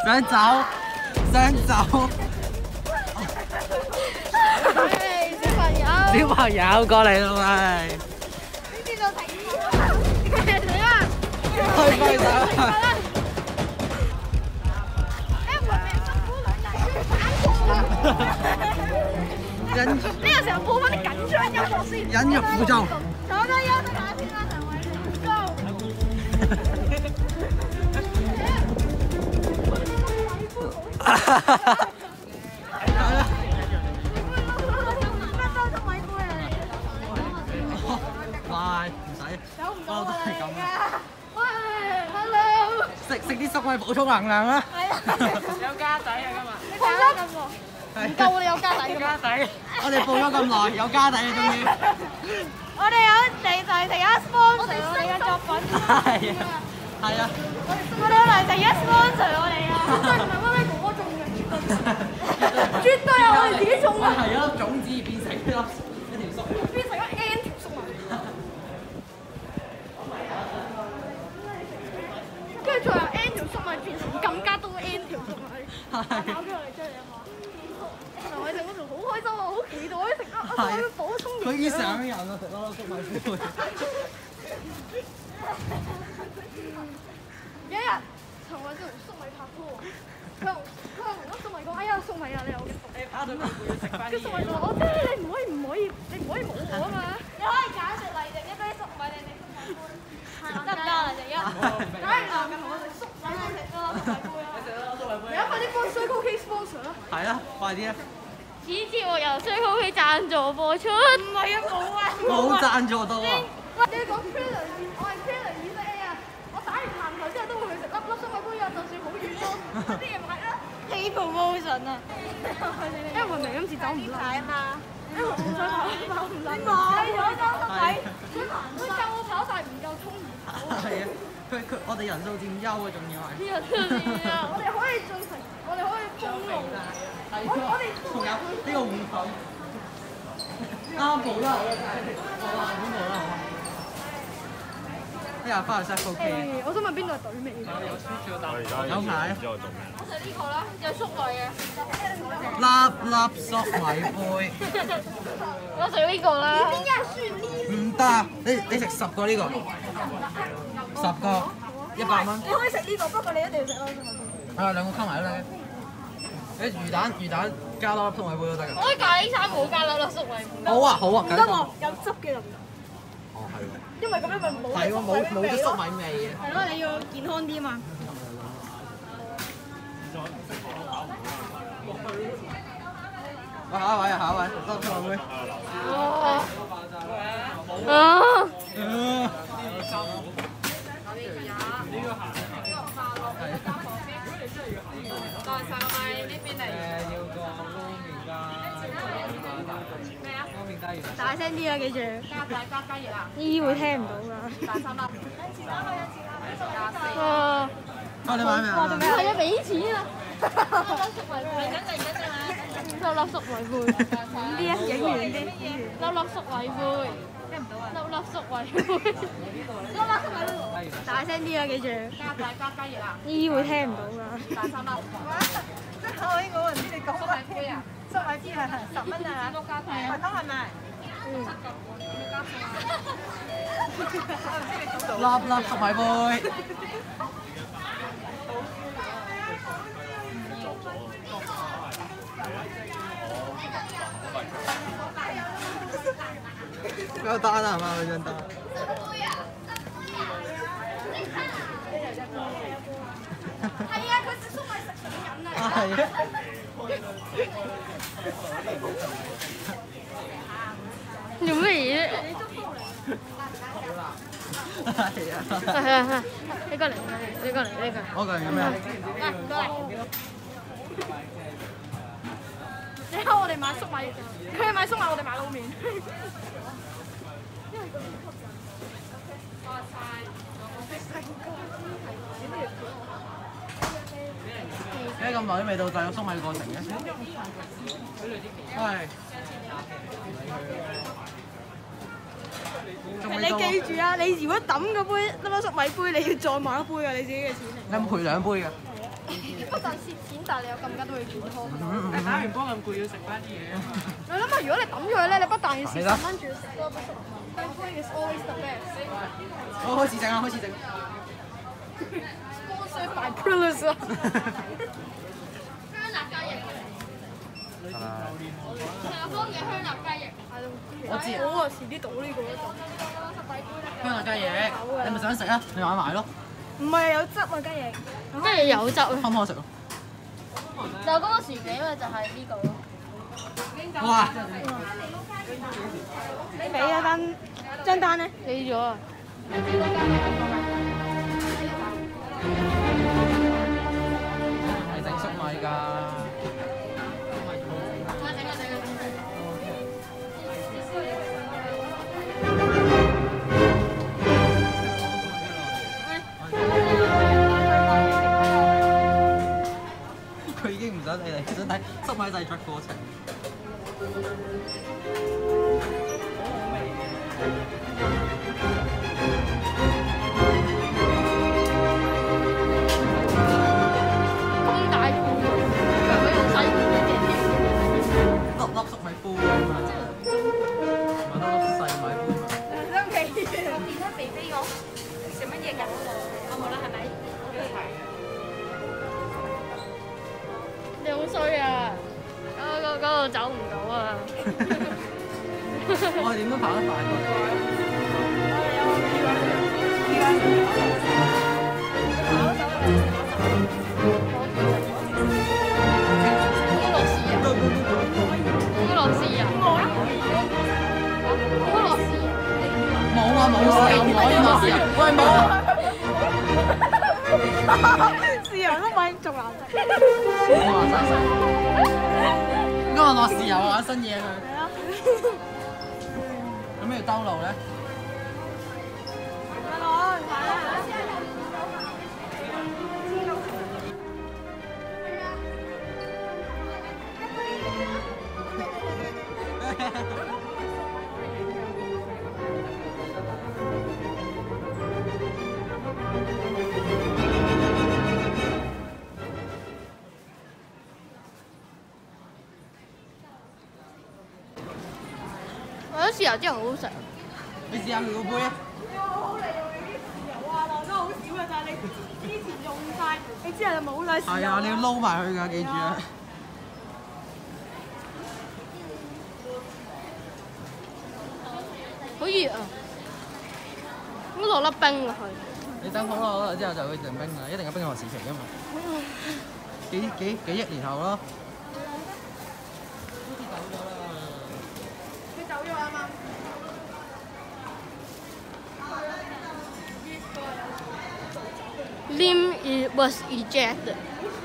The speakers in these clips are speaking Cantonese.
想走，想走。小朋友過嚟啦喂！ 呢啲就停死啦！ 去快走！忍呢個時候播翻啲緊張音樂先。 忍辱負重。 坐低休息下先啦，陳偉，Go！ 快，唔使，不嬲都係咁嘅。 喂，Hello！ 食啲粟米補充能量啦。 有家底啊你睇啦，唔夠你有家底㗎嘛？ 家底。 我哋報咗咁耐，有家底啦終於。 我哋有嚟就係第一 sponsor 我哋嘅作品。 係啊，係啊。 我哋有嚟第一 sponsor 我哋啊！絕對唔係威威哥哥種嘅，絕對係我哋自己種嘅。 係啊，種子變成一條粟米。 變成咗 N 條粟米。跟住再由 N 條粟米變成更加多 N 條粟米。係。搞咗我哋出嚟啊嘛！陳偉霆嗰條好開心啊，好期待食啊！我要補充營養。 佢已經上癮啦，食粒粟米杯。 有一日，陳偉霆同粟米拍拖喎，佢同粒粟米講：哎呀，粟米啊，你有嘅毒。 你跑到邊會食翻跟住粟米講：我知你唔可以冇我啊嘛。你可以揀食黎定一杯粟米定你粟米杯，得唔得啊？黎定一。梗係啦，同我食粟米杯食啦，粟米杯啊！而家快啲幫衰高 K sponsor 啦！ 係啦，快啲啊！ 此節目由衰高 K 贊助播出。唔係啊，冇啊。 冇贊助到啊！ 你講 Killer，我係 Killer 2A啊！我打完籃球之後都會去食粒粟米杯啊，就算好遠都啲嘢買啦。Hey promotion 啊！因為明明今次走唔甩啊嘛，因為我唔想跑唔甩。你買咗張粟米，佢夠我跑晒唔夠衝而跑。 係啊，我哋人數佔優啊，仲要係。 呢個真係啊！我哋可以進行，我哋可以封路。我哋仲有呢個護粉。啱好啦，我話邊度啦，好嘛？呢日翻去 set OK。 我想問邊度係隊尾？ 有輸咗但係有排。 唔知我做咩。 我食呢個啦，有粟米嘅。 粒粒粟米杯。 我食呢個啦。 唔得，你食10個呢個，10個100蚊。 你可以食呢個，不過你一定要食咯。 啊，兩個溝埋都得嘅。誒魚蛋加多粒粟米杯都得㗎。 我啲咖喱餐冇加粒粒粟米杯。 好啊好啊， 唔得喎，有汁嘅就唔得。 哦係喎。 因為咁樣咪冇。 係喎，冇咗粟米味嘅。 係咯，你要健康啲嘛。 喂，下一位啊，下一位，粒粟米杯。 代晒咪呢邊嚟。 要個撈麵咩啊？ 撈麵加魚蛋。 大聲啲啊，記住。 加熱啊！ 依會聽唔到㗎。 大3粒。 哇！ 你買咩啊？ 係啊，俾錢啊！粒粒粟米杯，遠啲啊，影遠啲，粒粒粟米杯，聽唔到啊！粒粒粟米杯，粒粒粟米杯，大聲啲啊，記住。 加熱啊！ 依會聽唔到㗎。 大3粒。 即係我呢個我唔知你講粟米杯啊！ 粟米杯係10蚊啊！ 都加菜啊！ 維湯係咪？ 粒粒粟米杯。有單啊係嘛？嗰張單。 係啊，佢食粟米食上癮啊！ 係啊。 做乜嘢？ 係啊。 係，你過嚟，你過嚟，你過嚟。 我個人叫咩啊？ 過嚟。你睇我哋買粟米，佢哋買粟米，我哋買撈麵。 點解咁耐都未到就有粟米過程嘅？係。 你記住啊！你如果抌嗰杯粒粒粟米杯，你要再買一杯啊！你自己嘅錢嚟。 有冇賠2杯㗎？ 不但蝕錢，但係你又更加都會健康。 你打完波咁攰，要食翻啲嘢啊！ 你諗下，如果你抌咗佢咧，你不但要蝕10蚊，仲要食多不熟。Thankfully is always the best。 我開始整啦，開始整。 Sponsored by Prulis 啊！ 香辣雞翼。下方嘅香辣雞翼。 我知我啊，遲啲倒呢個嗰度。 香辣雞翼，你咪想食啊？你買埋咯。 唔係有汁啊雞翼， 跟住有汁啊！ 可唔可以食啊？ 就嗰個薯餅咪就係呢個咯。 哇！ 你俾咗張單咧？ 俾咗啊！ 係整粟米㗎。佢已經唔想理你，想睇粟米製作過程。 咁大盤，佢用細盤嘅啫。 粒粟米杯啊嘛，唔係粒細米杯嘛。 張皮。 點解肥飛我食乜嘢㗎？我冇啦，係咪？你好衰啊！嗰度走唔到啊！ 我係點都跑得快過。冇啊冇豉油，唔可以冇豉油，喂冇啊！ 豉油都咪仲難食。 哇真係，應該落豉油啊新嘢佢。 係啊。 有咩要兜路咧？ 我覺得豉油真係好好食。 你試下佢個杯啊！ 好嚟用你啲豉油啊，落得好少嘅，但係你之前用晒，你之後就冇晒豉油。 係啊，你要撈埋佢㗎，記住啊！ 好熱啊！應該落粒冰落去。 你等好耐之後就會成冰啦，一定有冰河時期㗎嘛。幾億年後咯。 佢走咗啊嘛。 Lim was ejected。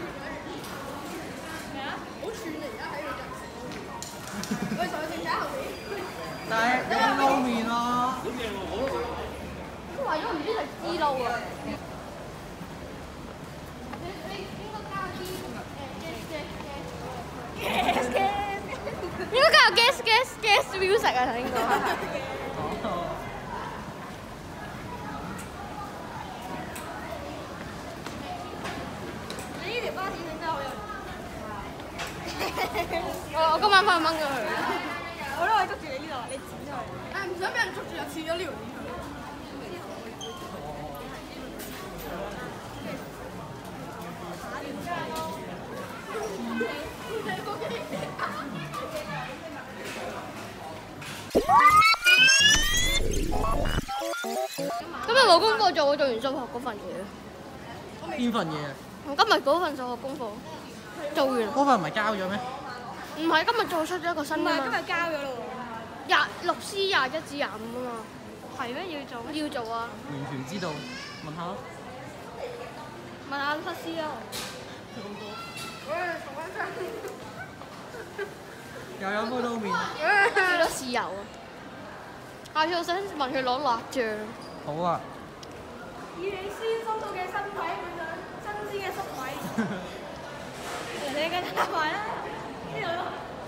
好串嚟而家喺佢度。喂，上正仔後面。 但係你撈麵咯。 都話咗唔知係支撈啊！你應該加啲應該加個 gas music 啊，應該。 你呢條巴士線真係好有。 我今晚翻去掹咗佢。 我都可以捉住你呢度，你剪咗佢。誒唔想俾人捉住就切咗呢條鏈。 今日冇功課做，我做完數學嗰份嘢。 邊份嘢啊？ 今日嗰份數學功課做完。 嗰份唔係交咗咩？ 唔係今日做出咗一個新㗎嘛。 今日交咗咯 6C 21至25啊嘛。 係咩？要做？ 要做啊！ 完全唔知道，問下咯。 問下律師啊。 又有杯撈麵。 幾多豉油啊？下次我想問佢攞辣醬。 好啊。 以你先收到嘅身體換上新鮮嘅粟米。你嘅打埋啦，呢度咯。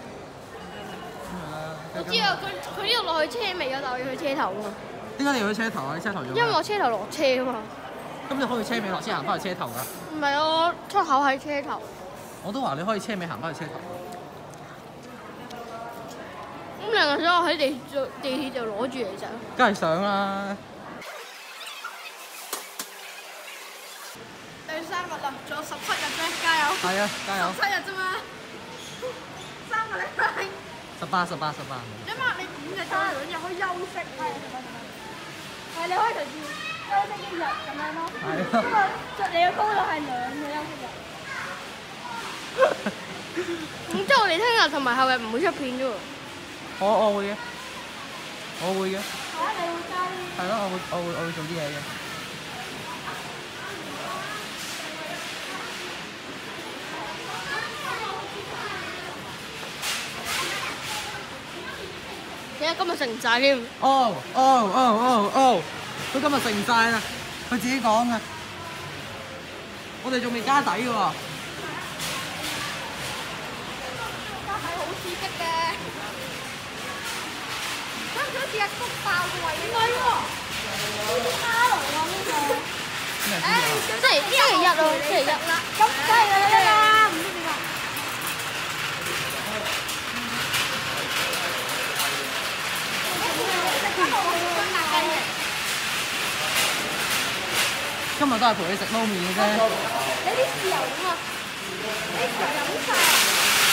我知啊，佢呢度落去車尾啊，但我要去車頭啊嘛。 點解你要去車頭啊？你車頭做咩？ 因為我車頭落車啊嘛。 咁你可以車尾落車行翻去車頭㗎。 唔係我出口喺車頭。 我都話你可以車尾行翻去車頭。 咁你又想我喺地鐵就攞住嚟食？ 梗係想啦。 第3日啦，仲有17日啫，加油！ 係啊，加油 17日啫嘛，3個禮拜。 18。 因為你5日加2日可以休息，係你可以隨時休息1日咁樣咯。 係啊。 不過你嘅工作係2個休息日。 咁即係我哋聽日同埋後日唔會出片啫喎。 我會嘅，我會嘅。 係啊，你會加啲。 係咯，我會做啲嘢嘅。 點解今日食唔晒添？ 佢今日食唔晒啦，佢自己講嘅。我哋仲未加底嘅喎。 加底好刺激嘅。想唔想試下谷爆個胃？唔係喎，呢啲蝦嚟喎呢個。 星期一咯，星期一啦。 咁梗係啦，唔知點啊。 今日都係陪你食撈麵嘅啫。 你啲豉油點啊？你豉油飲晒啊？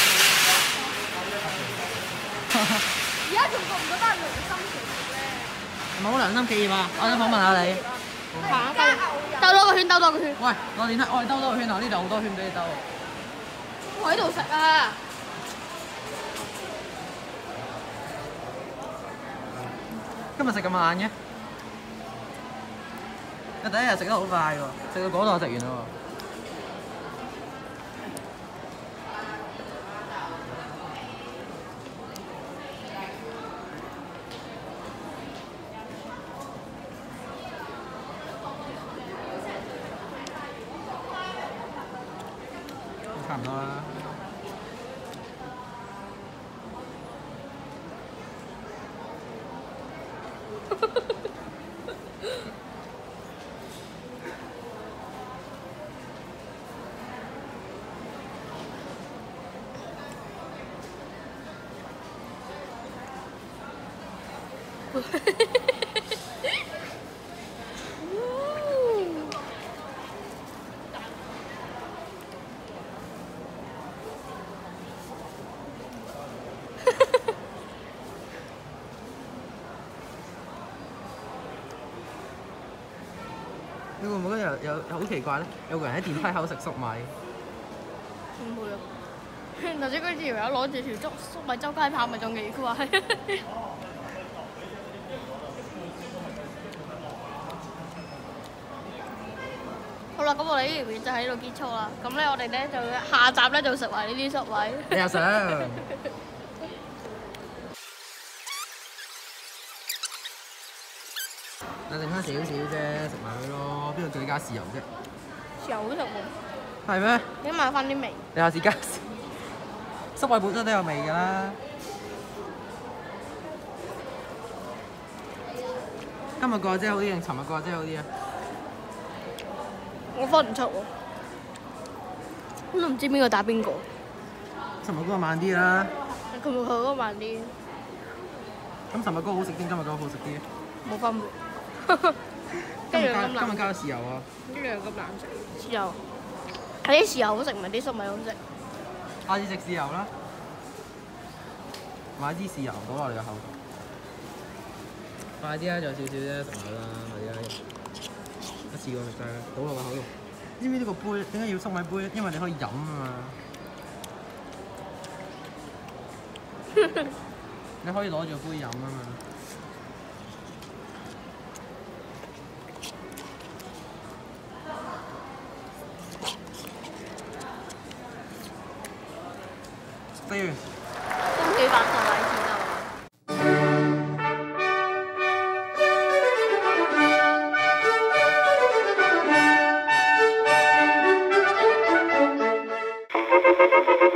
而家仲覺唔覺得係良心企業咧？ 係咪好良心企業啊？我想訪問下你。 加牛油。 兜多個圈，兜多個圈。 喂，我電梯，我哋兜多個圈啊！呢度好多圈俾你兜。 我喺度食啊！ 今日食咁晏嘅？你第一日食得好快喎，食到嗰度就食完啦喎。差唔多啦。你會唔會覺得有好奇怪咧？有個人喺電梯口食粟米。 唔會啊！頭先嗰條友攞住條粟米周街跑，咪仲奇怪。好啦，咁我哋呢條片就喺度結束啦。咁咧，我哋咧就下集咧就食埋呢啲粟米。 你又想？剩翻少少啫，食埋佢咯。邊度叫你加豉油啫？ 豉油好食喎。 係咩？ 你買翻啲味。 你下次加粟米本身都有味㗎啦。今日個阿姐好啲定尋日個阿姐好啲啊？ 我分唔出喎，我都唔知邊個打邊個。 尋日嗰個慢啲啦。 佢嗰個慢啲。 咁尋日嗰個好食啲，今日嗰個好食啲。 冇分別。 今日加咗豉油啊！ 一樣咁難食。豉油係啲豉油好食，唔係啲粟米好食。 下次食豉油啦，買啲豉油倒落你個口度。快啲啦，仲有少少啫，食埋啦，快啲啦！一次過食晒啦，倒落個口度。知唔知呢個杯點解要粟米杯？因為你可以飲啊嘛。你可以攞住個杯飲啊嘛。食完。 都幾百個位置啦。 Thank you.